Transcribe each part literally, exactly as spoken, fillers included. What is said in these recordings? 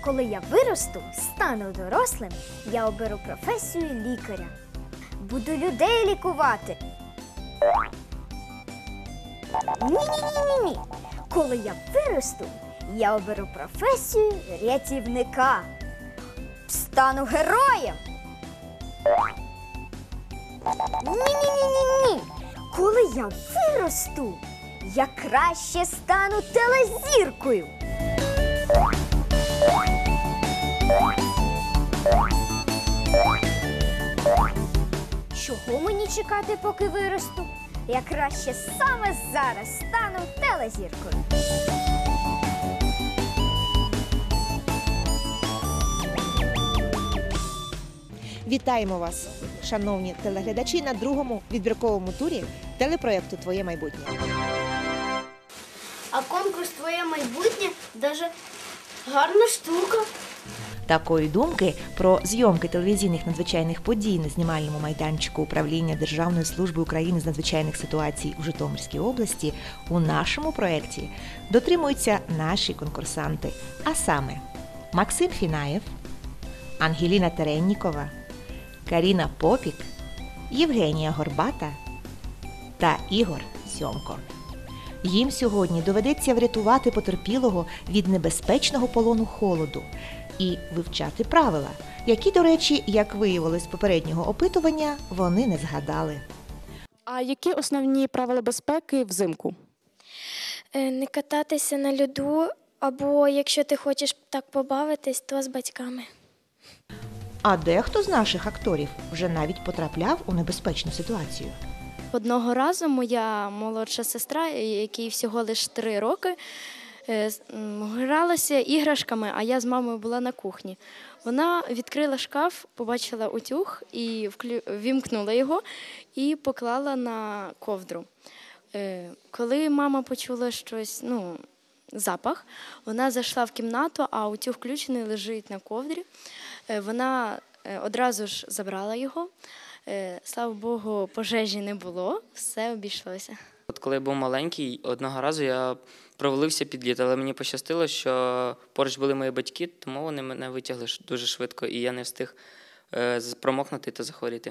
Коли я виросту, стану дорослим, я оберу професію лікаря. Буду людей лікувати. Ні-ні-ні-ні-ні. Коли я виросту, я оберу професію рятівника. Стану героєм. Ні-ні-ні-ні-ні. Коли я виросту, я краще стану телезіркою. Чого мені чекати, поки виросту? Я краще саме зараз стану телезіркою. Вітаємо вас, шановні телеглядачі, на другому відбірковому турі телепроєкту «Твоє майбутнє». А конкурс «Твоє майбутнє» даже гарна штука. Такої думки про зйомки телевізійних надзвичайних подій на знімальному майданчику Управління Державної служби України з надзвичайних ситуацій у Житомирській області у нашому проєкті дотримуються наші конкурсанти, а саме Максим Фінаєв, Ангеліна Тереннікова, Каріна Попік, Євгенія Горбата та Ігор Сьомко. Їм сьогодні доведеться врятувати потерпілого від небезпечного полону холоду і вивчати правила, які, до речі, як виявилось з попереднього опитування, вони не згадали. А які основні правила безпеки взимку? Не кататися на льоду, або якщо ти хочеш так побавитись, то з батьками. А дехто з наших акторів вже навіть потрапляв у небезпечну ситуацію. Одного разу моя молодша сестра, якій всього лише три роки, гралася іграшками, а я з мамою була на кухні. Вона відкрила шкаф, побачила утюг, і вімкнула його і поклала на ковдру. Коли мама почула щось, ну, запах, вона зайшла в кімнату, а утюг включений лежить на ковдрі. Вона одразу ж забрала його. Слава Богу, пожежі не було, все обійшлося. От коли я був маленький, одного разу я провалився під лід, але мені пощастило, що поруч були мої батьки, тому вони мене витягли дуже швидко, і я не встиг промокнути та захворіти.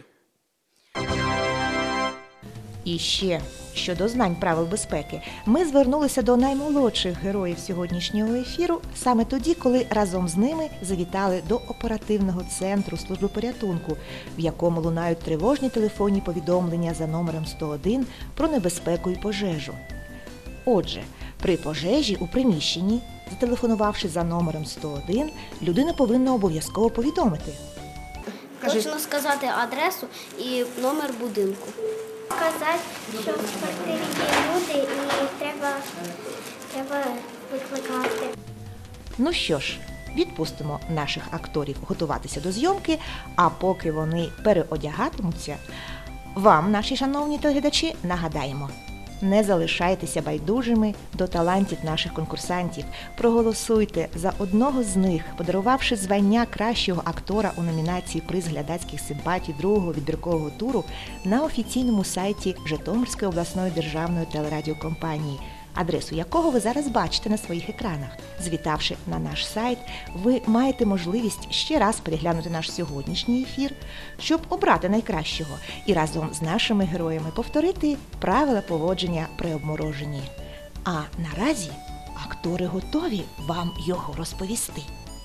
І ще, щодо знань правил безпеки, ми звернулися до наймолодших героїв сьогоднішнього ефіру саме тоді, коли разом з ними завітали до оперативного центру служби порятунку, в якому лунають тривожні телефонні повідомлення за номером сто один про небезпеку і пожежу. Отже, при пожежі у приміщенні, зателефонувавши за номером сто один, людина повинна обов'язково повідомити. Точно сказати адресу і номер будинку. Сказати, що в квартирі є люди і треба, треба викликати. Ну що ж, відпустимо наших акторів готуватися до зйомки, а поки вони переодягатимуться, вам, наші шановні телеглядачі, нагадаємо. Не залишайтеся байдужими до талантів наших конкурсантів. Проголосуйте за одного з них, подарувавши звання кращого актора у номінації «Приз глядацьких симпатій» другого відбіркового туру на офіційному сайті Житомирської обласної державної телерадіокомпанії, адресу якого ви зараз бачите на своїх екранах. Звітавши на наш сайт, ви маєте можливість ще раз переглянути наш сьогоднішній ефір, щоб обрати найкращого і разом з нашими героями повторити правила поводження при обмороженні. А наразі актори готові вам його розповісти.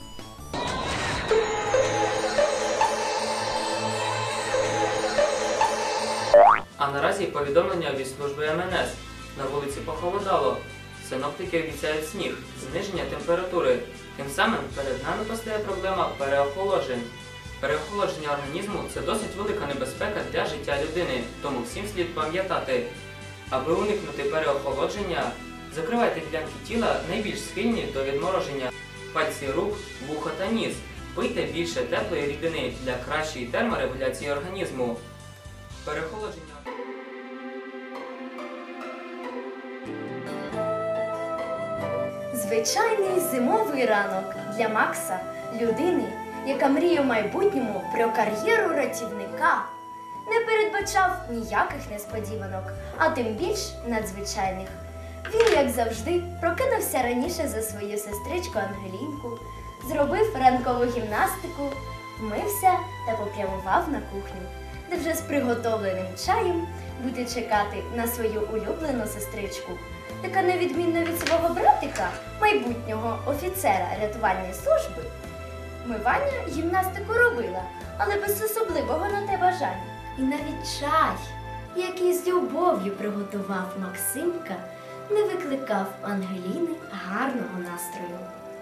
А наразі повідомлення від служби ем ен ес. На вулиці похолодало. Синоптики обіцяють сніг, зниження температури. Тим самим перед нами постає проблема переохолоджень. Переохолодження організму – це досить велика небезпека для життя людини, тому всім слід пам'ятати. Аби уникнути переохолодження, закривайте ділянки тіла найбільш схильні до відмороження. Пальці рук, вуха та ніс. Пийте більше теплої рідини для кращої терморегуляції організму. Переохолодження. Звичайний зимовий ранок для Макса, людини, яка мріє в майбутньому про кар'єру рятівника. Не передбачав ніяких несподіванок, а тим більш надзвичайних. Він, як завжди, прокинувся раніше за свою сестричку Ангелінку, зробив ранкову гімнастику, вмився та попрямував на кухню, де вже з приготовленим чаєм буде чекати на свою улюблену сестричку, яка, на відмінно від свого братика, майбутнього офіцера рятувальної служби, Миваня гімнастику робила, але без особливого на те бажання. І навіть чай, який з любов'ю приготував Максимка, не викликав у Ангеліни гарного настрою.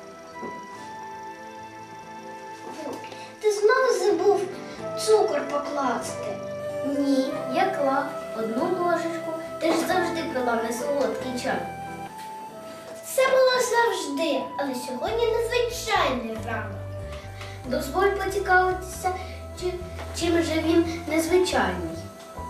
Ти знову забув цукор покласти? Ні, я клав одну ложечку, ти ж завжди пила несолодкий чай. Це було завжди, але сьогодні незвичайний ранок. Дозволь поцікавитися, чи, чим же він незвичайний.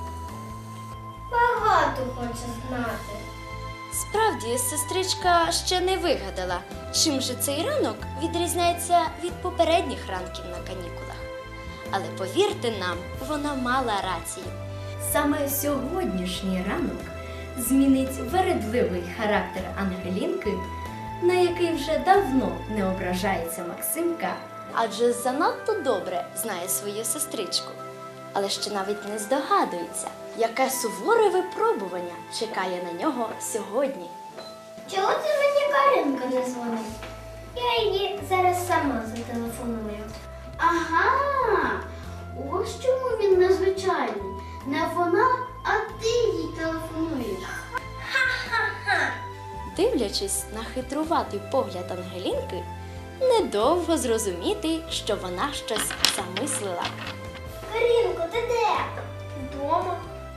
Багато хоче знати. Справді, сестричка ще не вигадала, чим же цей ранок відрізняється від попередніх ранків на канікулах. Але повірте нам, вона мала рацію. Саме сьогоднішній ранок змінить вередливий характер Ангелінки, на який вже давно не ображається Максимка. Адже занадто добре знає свою сестричку. Але ще навіть не здогадується, яке суворе випробування чекає на нього сьогодні. Чого це мені Каринка не дзвонить? Я її зараз сама зателефоную. Ага, ось чому він незвичайний. Не вона, а ти їй телефонуєш. Ха-ха-ха! Дивлячись на хитруватий погляд Ангелінки, недовго зрозуміти, що вона щось замислила. Каринко, ти де? Вдома.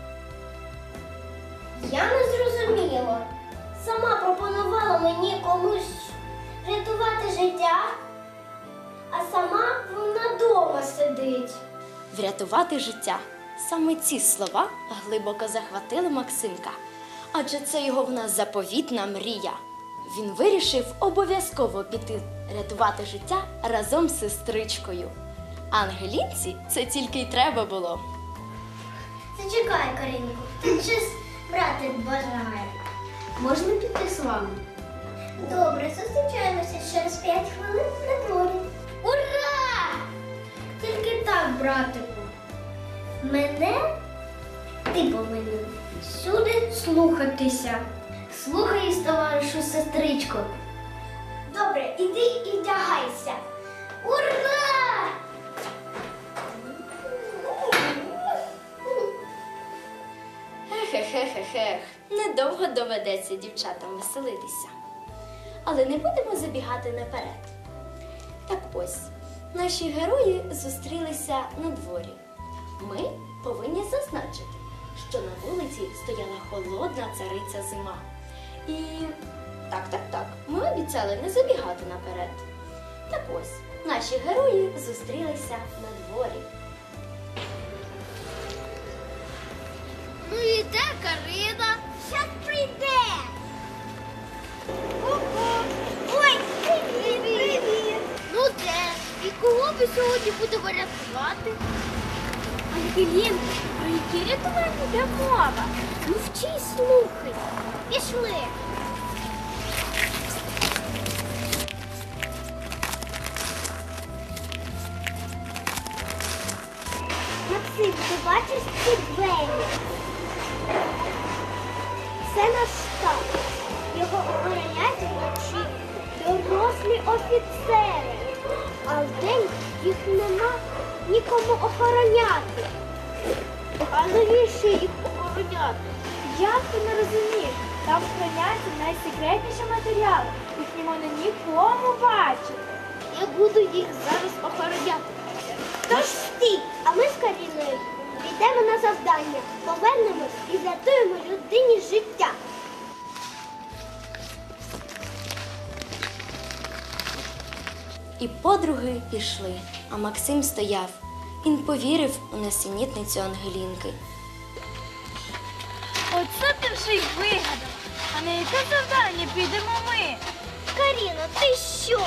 Я не зрозуміла. Сама пропонувала мені комусь рятувати життя, а сама вона дома сидить. Врятувати життя. Саме ці слова глибоко захватили Максимка, адже це його в нас заповітна мрія. Він вирішив обов'язково піти рятувати життя разом з сестричкою. А Ангелінці це тільки й треба було. Зачекай, Каринко, ти щось брати бажає. Можна піти з вами? Добре, зустрічаємося через п'ять хвилин на дворі. Ура! Тільки так, братику. Мене ти повинен всюди слухатися. Слухаюсь, товаришу сестричко. Добре, іди і вдягайся. Ура! Хе-хе-хе-хе-хех, недовго доведеться дівчатам веселитися. Але не будемо забігати наперед. Так ось, наші герої зустрілися на дворі. Ми повинні зазначити, що на вулиці стояла холодна цариця зима. І так, так, так, ми обіцяли не забігати наперед. Так ось, наші герої зустрілися на дворі. Ну і де Карина? Щас прийде. Ого! Ой, привіт, привіт! Ну де? І кого ви сьогодні будемо рятувати? Ангелін, про які рятування йде мова? Ну вчись, слухай. Пішли. Максим, ти бачиш ці двері? Це наш штаб. Його охороняють вночі дорослі офіцери. А вдень їх нема нікому охороняти. А навіщо їх охороняти? Як ти не розумієш? Там храняться найсекретніші матеріали. Їх не можна нікому бачити. Я буду їх зараз охороняти. Тож стій, а ми з Каріною підемо на завдання, повернемось і врятуємо людині життя. І подруги пішли, а Максим стояв. Він повірив у несенітницю Ангелінки. Оце ти вже й вигадала. А на яке завдання підемо ми? Каріно, ти що?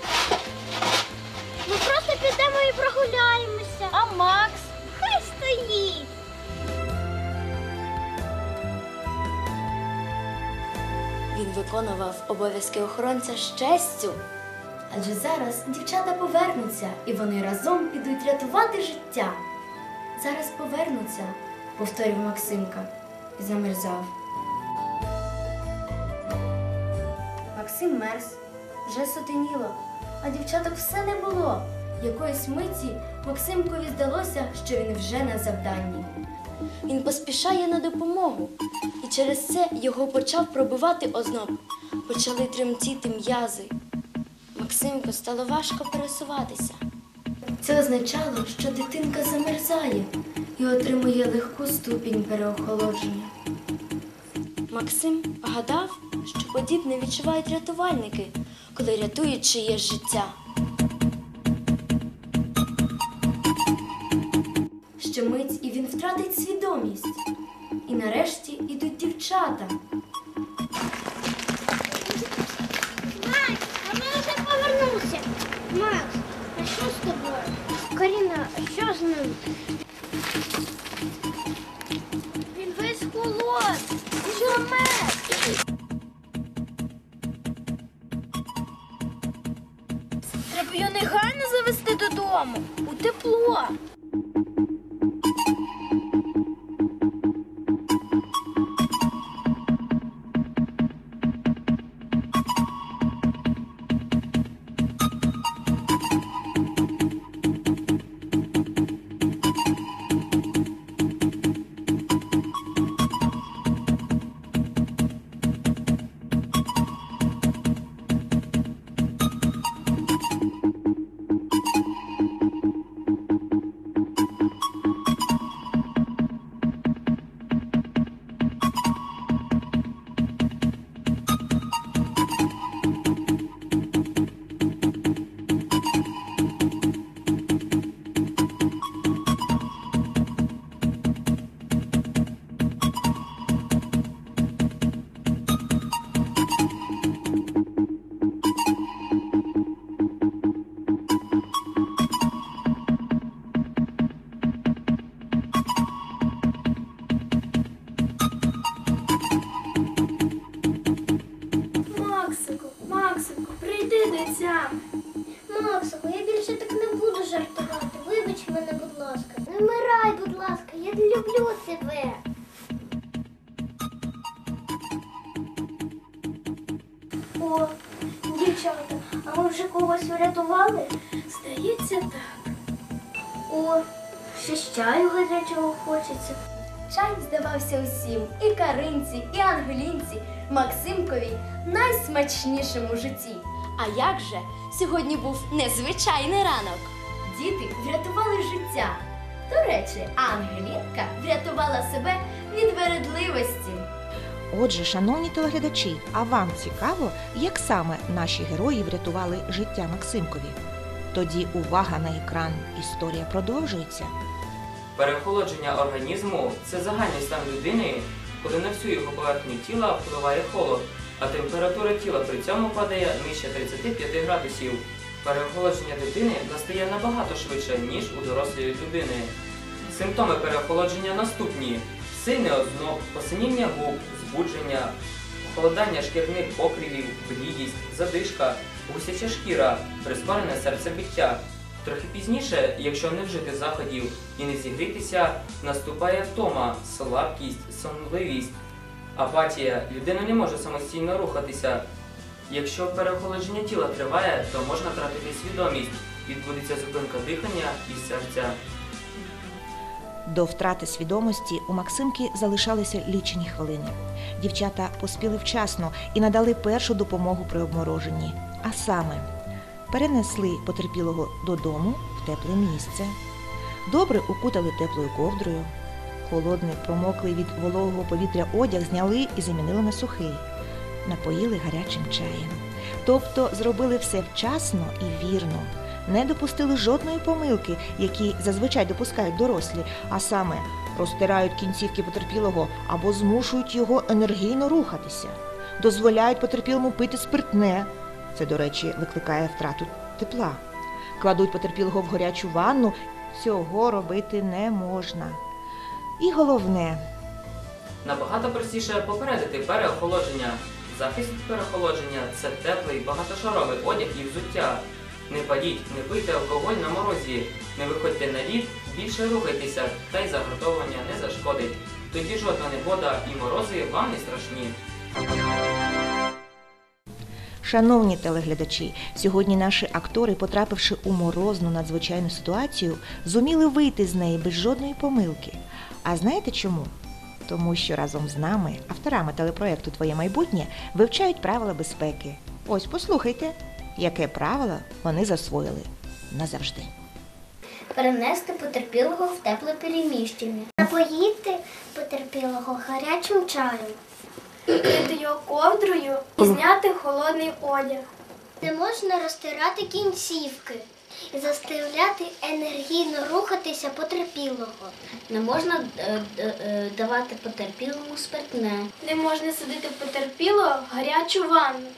Ми просто підемо і прогуляємося. А Макс? Хай стоїть. Він виконував обов'язки охоронця з честю. Адже зараз дівчата повернуться, і вони разом підуть рятувати життя. Зараз повернуться, повторив Максимка і замерзав. Максим мерз, вже сутеніло, а дівчаток все не було. Якоїсь миті Максимкові здалося, що він вже на завданні. Він поспішає на допомогу, і через це його почав пробивати озноб. Почали тремтіти м'язи. Максимку стало важко пересуватися. Це означало, що дитинка замерзає і отримує легку ступінь переохолодження. Максим гадав, що подібне відчувають рятувальники, коли рятують чиєсь життя. Ще мить, і він втратить свідомість. І нарешті ідуть дівчата. Макс, а ми вже повернувся. Макс, а що з тобою? Каріна, а що з ним? Він весь холод. Що мер? Треба його негайно завести додому. У тепло. Максику, я більше так не буду жартувати. Вибач мене, будь ласка. Не вмирай, будь ласка, я люблю тебе. О, дівчата, а ми вже когось врятували? Здається, так. О, ще з чаю гарячого хочеться. Чай здавався усім, і Каринці, і Ангелінці, Максимкові найсмачнішим у житті. А як же, сьогодні був незвичайний ранок. Діти врятували життя. До речі, Ангелінка врятувала себе від вередливості. Отже, шановні телеглядачі, а вам цікаво, як саме наші герої врятували життя Максимкові? Тоді увага на екран, історія продовжується. Переохолодження організму – це загальний стан людини, коли на всю його поверхню тіла впливає холод, а температура тіла при цьому падає нижче тридцяти п'яти градусів. Переохолодження дитини настає набагато швидше, ніж у дорослої людини. Симптоми переохолодження наступні: сильний озноб, посиніння губ, збудження, похолодання шкірних покривів, блідість, задишка, гусяча шкіра, прискорене серцебиття. Трохи пізніше, якщо не вжити заходів і не зігрітися, наступає втома, слабкість, сонливість, апатія. Людина не може самостійно рухатися. Якщо переохолодження тіла триває, то можна втратити свідомість, відбудеться зупинка дихання і серця. До втрати свідомості у Максимки залишалися лічені хвилини. Дівчата поспіли вчасно і надали першу допомогу при обмороженні. А саме, перенесли потерпілого додому в тепле місце, добре укутали теплою ковдрою, холодний, промоклий від вологого повітря одяг зняли і замінили на сухий, напоїли гарячим чаєм. Тобто зробили все вчасно і вірно, не допустили жодної помилки, які зазвичай допускають дорослі, а саме розтирають кінцівки потерпілого або змушують його енергійно рухатися, дозволяють потерпілому пити спиртне. Це, до речі, викликає втрату тепла. Кладуть потерпілого в гарячу ванну. Цього робити не можна. І головне. Набагато простіше попередити переохолодження. Захист від переохолодження – це теплий багатошаровий одяг і взуття. Не паліть, не пийте алкоголь на морозі, не виходьте на лід, більше рухайтеся, та й загартовування не зашкодить. Тоді жодна негода і морози вам не страшні. Шановні телеглядачі, сьогодні наші актори, потрапивши у морозну надзвичайну ситуацію, зуміли вийти з неї без жодної помилки. А знаєте чому? Тому що разом з нами, авторами телепроєкту «Твоє майбутнє», вивчають правила безпеки. Ось послухайте, яке правило вони засвоїли назавжди. Перенести потерпілого в тепле переміщення. Напоїти потерпілого гарячим чаєм. Вкрити його ковдрою і зняти холодний одяг. Не можна розтирати кінцівки і заставляти енергійно рухатися потерпілого. Не можна е, е, давати потерпілому спиртне. Не можна садити потерпілого в гарячу ванну.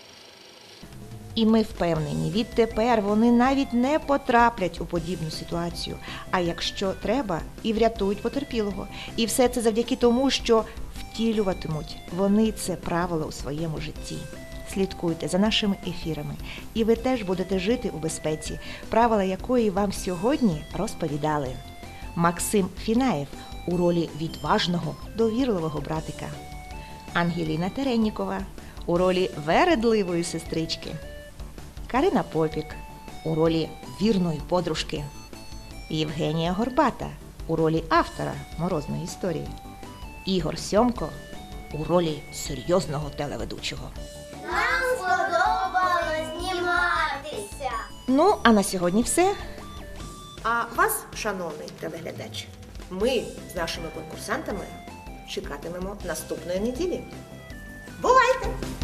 І ми впевнені, відтепер вони навіть не потраплять у подібну ситуацію, а якщо треба, і врятують потерпілого. І все це завдяки тому, що втілюватимуть вони це правило у своєму житті. Слідкуйте за нашими ефірами, і ви теж будете жити у безпеці, правила якої вам сьогодні розповідали. Максим Фінаєв у ролі відважного, довірливого братика. Ангеліна Тереннікова у ролі вередливої сестрички. Карина Попік у ролі вірної подружки. Євгенія Горбата у ролі автора морозної історії. Ігор Сьомко у ролі серйозного телеведучого. Нам сподобалось зніматися. Ну, а на сьогодні все. А вас, шановний телеглядач, ми з нашими конкурсантами чекатимемо наступної неділі. Бувайте!